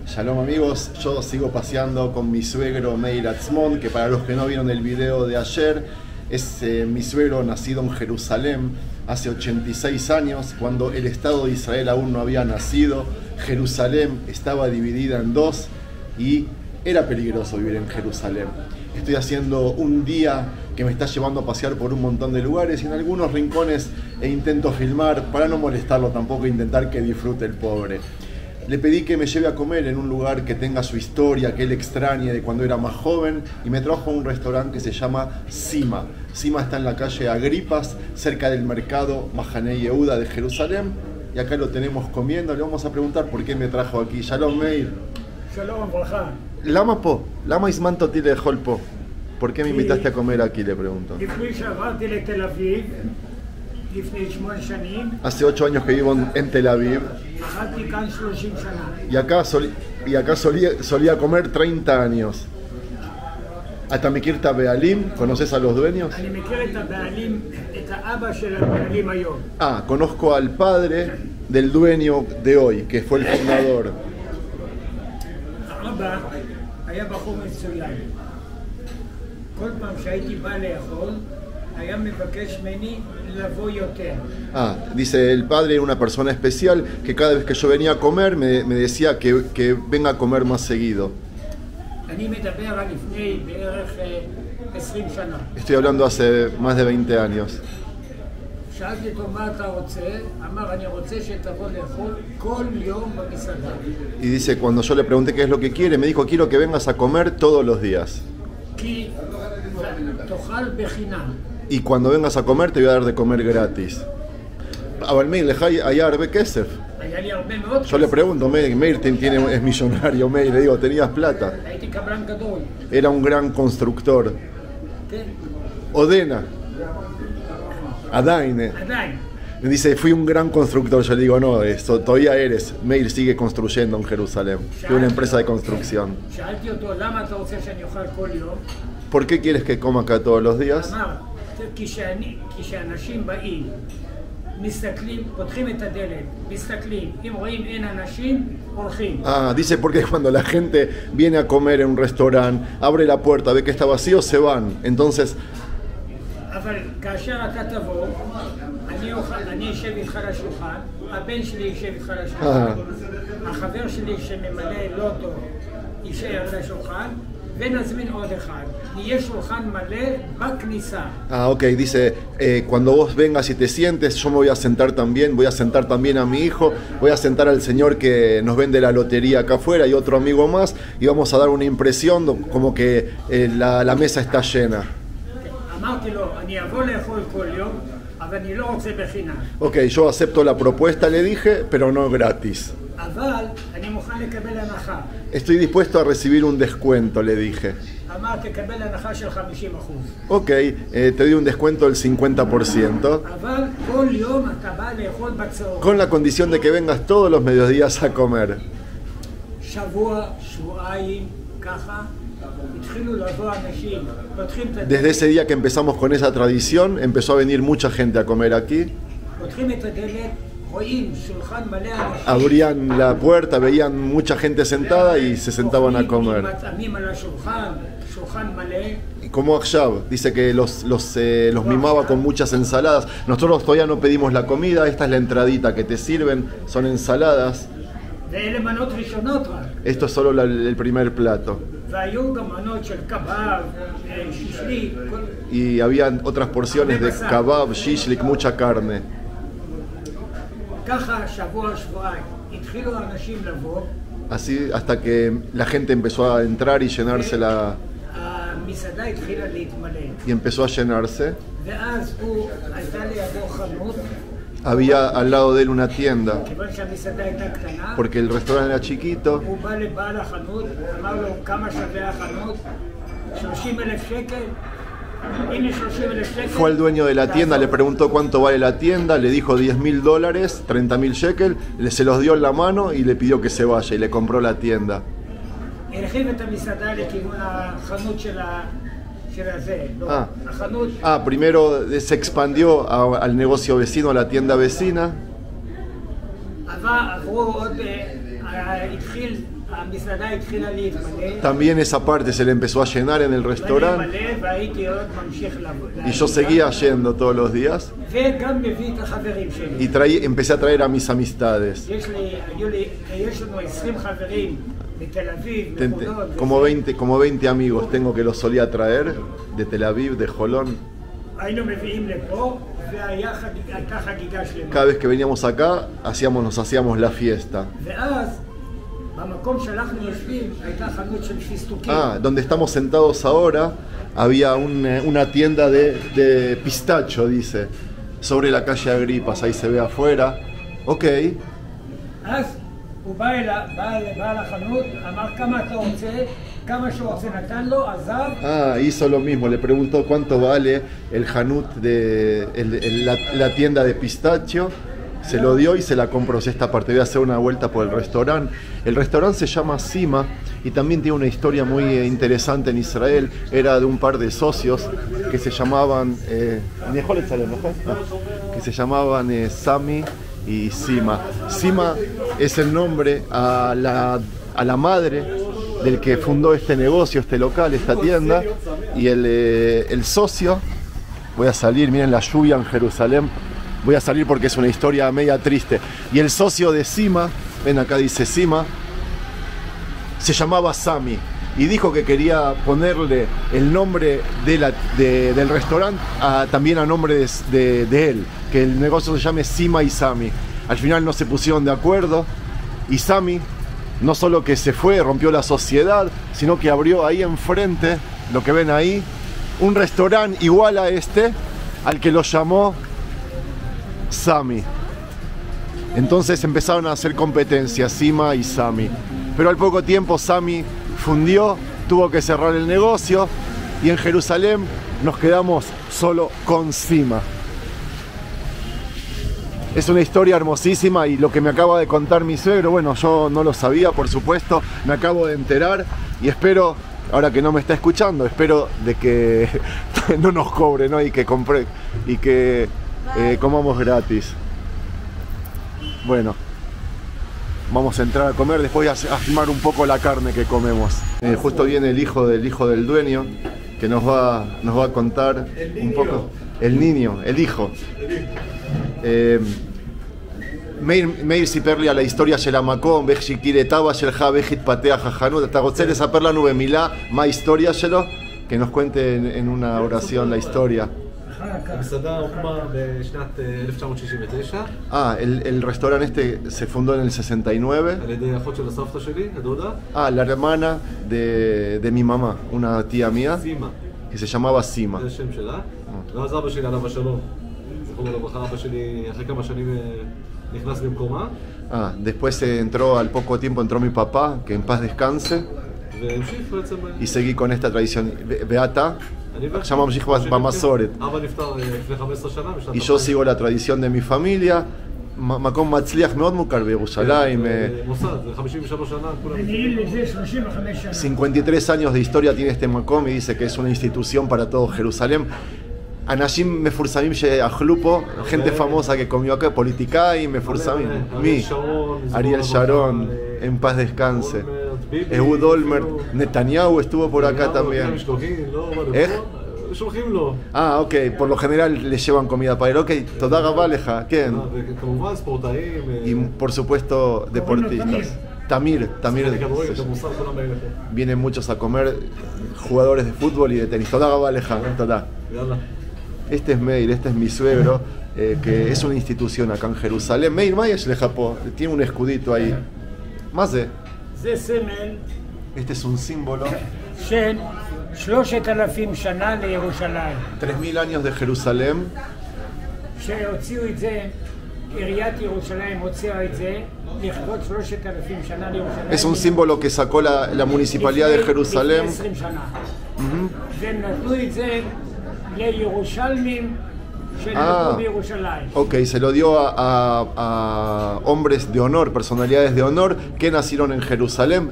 Shalom amigos, yo sigo paseando con mi suegro Meir Atzmon, que para los que no vieron el video de ayer, es mi suegro nacido en Jerusalén hace 86 años, cuando el Estado de Israel aún no había nacido. Jerusalén estaba dividida en dos y era peligroso vivir en Jerusalén. Estoy haciendo un día que me está llevando a pasear por un montón de lugares y en algunos rincones intento filmar para no molestarlo tampoco e intentar que disfrute el pobre. Le pedí que me lleve a comer en un lugar que tenga su historia, que él extrañe de cuando era más joven, y me trajo a un restaurante que se llama Sima. Sima está en la calle Agripas, cerca del mercado Mahanei Yehuda de Jerusalén, y acá lo tenemos comiendo. Le vamos a preguntar por qué me trajo aquí. Shalom Meir. Shalom, braja. Lama po, lama ismanto tile holpo. ¿Por qué me invitaste a comer aquí? Le pregunto. Hace 8 años que vivo en Tel Aviv. Y acá solía comer 30 años. Hasta Mikirta Bealim, ¿conoces a los dueños? Ah, conozco al padre del dueño de hoy, que fue el fundador. Dice, el padre era una persona especial que cada vez que yo venía a comer me decía que venga a comer más seguido. Estoy hablando hace más de 20 años. Y dice, cuando yo le pregunté qué es lo que quiere, me dijo, quiero que vengas a comer todos los días. Y cuando vengas a comer te voy a dar de comer gratis. Yo le pregunto, Meir es millonario, Meir, le digo, ¿tenías plata? Era un gran constructor. Odena. Adaine. Me dice, fui un gran constructor. Yo le digo, no, eso todavía eres. Meir sigue construyendo en Jerusalén. Fue una empresa de construcción. ¿Por qué quieres que coma acá todos los días? Dice porque cuando la gente viene a comer en un restaurante, abre la puerta, ve que está vacío, se van. Entonces, ok, dice, cuando vos vengas y te sientes, yo me voy a sentar también, voy a sentar también a mi hijo, voy a sentar al señor que nos vende la lotería acá afuera y otro amigo más, y vamos a dar una impresión como que la mesa está llena. Ok, yo acepto la propuesta, le dije, pero no gratis. Estoy dispuesto a recibir un descuento, le dije. Ok, te doy un descuento del 50%. Con la condición de que vengas todos los mediodías a comer. Desde ese día que empezamos con esa tradición, empezó a venir mucha gente a comer aquí. Abrían la puerta, veían mucha gente sentada y se sentaban a comer. Y como Akshav, dice que los mimaba con muchas ensaladas. Nosotros todavía no pedimos la comida, esta es la entradita que te sirven, son ensaladas. Esto es solo el primer plato. Y había otras porciones de kebab, shishlik, mucha carne. Así hasta que la gente empezó a entrar y llenarse y empezó a llenarse. Había al lado de él una tienda, porque el restaurante era chiquito. Fue al dueño de la tienda, le preguntó cuánto vale la tienda, le dijo $10.000, 30.000 shekel, se los dio en la mano y le pidió que se vaya y le compró la tienda. Primero se expandió al negocio vecino, a la tienda vecina. También esa parte se le empezó a llenar en el restaurante y yo seguía yendo todos los días y empecé a traer a mis amistades. Como 20 amigos tengo que los solía traer de Tel Aviv, de Jolón. Cada vez que veníamos acá, nos hacíamos la fiesta. Donde estamos sentados ahora, había una tienda de pistacho, dice, sobre la calle Agripas, ahí se ve afuera. Ok. Hizo lo mismo, le preguntó cuánto vale el hanut de la tienda de pistacho, se lo dio y se la compró. Esta parte, voy a hacer una vuelta por el restaurante. El restaurante se llama Sima y también tiene una historia muy interesante en Israel. Era de un par de socios que se llamaban Sami y Sima. Sima es el nombre a la madre del que fundó este negocio, este local, esta tienda, y el socio, voy a salir, miren la lluvia en Jerusalén, voy a salir porque es una historia media triste, y el socio de Sima, ven acá dice Sima, se llamaba Sami, y dijo que quería ponerle el nombre del restaurante también a nombre de él, que el negocio se llame Sima y Sami. Al final no se pusieron de acuerdo y Sami no solo que se fue, rompió la sociedad, sino que abrió ahí enfrente, lo que ven ahí, un restaurante igual a este, al que lo llamó Sami. Entonces empezaron a hacer competencia Sima y Sami, pero al poco tiempo Sami fundió, tuvo que cerrar el negocio y en Jerusalén nos quedamos solo con Sima. Es una historia hermosísima y lo que me acaba de contar mi suegro, bueno, yo no lo sabía, por supuesto, me acabo de enterar y espero, ahora que no me está escuchando, espero de que no nos cobre, ¿no? Y que comamos gratis. Bueno, vamos a entrar a comer, después voy a filmar un poco la carne que comemos. Justo viene el hijo del dueño que nos va a contar un poco. El hijo. מאיר סיפר לי על ההיסטוריה של המקום, ואיך שהכיר את אבא שלך ואיך התפתח החנות. אתה רוצה לספר לנו במילה מה ההיסטוריה שלו? Que nos cuente en una oración la historia. המסעדה הוקמה בשנת 1969. El restaurante se fundó en el 69. על ידי אחות של הסבתא שלי, הדודה. La hermana de mi mamá, una tía mía. סימה. Que se llamaba Sima. זה השם שלה. ואז אבא שלי עליו השלום. זכרו לברכה, אבא שלי אחרי כמה שנים נכנס במקומה. Después al poco tiempo entró mi papá, que en paz descanse. והמשיך בעצם. Y seguí con esta tradición. Beata. עכשיו ממשיך במסורת. אבא נפטר לפני 15 שנה. Y yo sigo la tradición de mi familia. מקום מצליח מאוד מוכר בירושלים. מוסד, זה 53 שנה, כולם. 53 años de historia tiene este מקום y dice que es una institución para todo Jerusalén. אנשים מפורסמים שאכלו פה, gente famosa que comió acá, פוליטיקאים מפורסמים. מי? אריאל שרון, en paz descanse. Ehud Olmert, Netanyahu estuvo por acá también. Ok, por lo general le llevan comida para él. Ok, תודה רבה לך, כן. Y por supuesto deportistas. Tamir. Vienen muchos a comer, jugadores de fútbol y de tenis. תודה רבה לך, תודה. Este es Meir, este es mi suegro, que es una institución acá en Jerusalén. Meir, tiene un escudito ahí. Más de. Este es un símbolo. 3000 años de Jerusalén. Es un símbolo que sacó la municipalidad de Jerusalén. Ok, se lo dio a hombres de honor, personalidades de honor que nacieron en Jerusalén.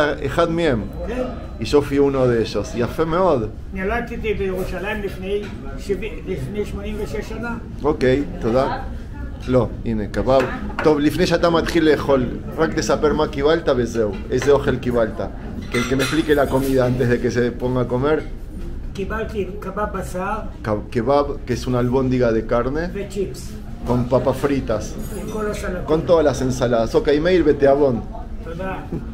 Y yo fui uno de ellos. Y יפה מאוד. נולדתי בירושלים לפני 86 שנה. Ok, תודה. לא, הנה, קבב. טוב, לפני שאתה מתחיל לאכול, רק תספר מה קיבלת וזהו. איזה אוכל קיבלת. que me explique la comida antes de que se ponga a comer. קיבלתי קבב בשר. Kebab, que es una albóndiga de carne. וצ'יפס. Con papas fritas. עם כל הסלטים. Con todas las ensaladas. Ok, Meir, vete a Bon. תודה.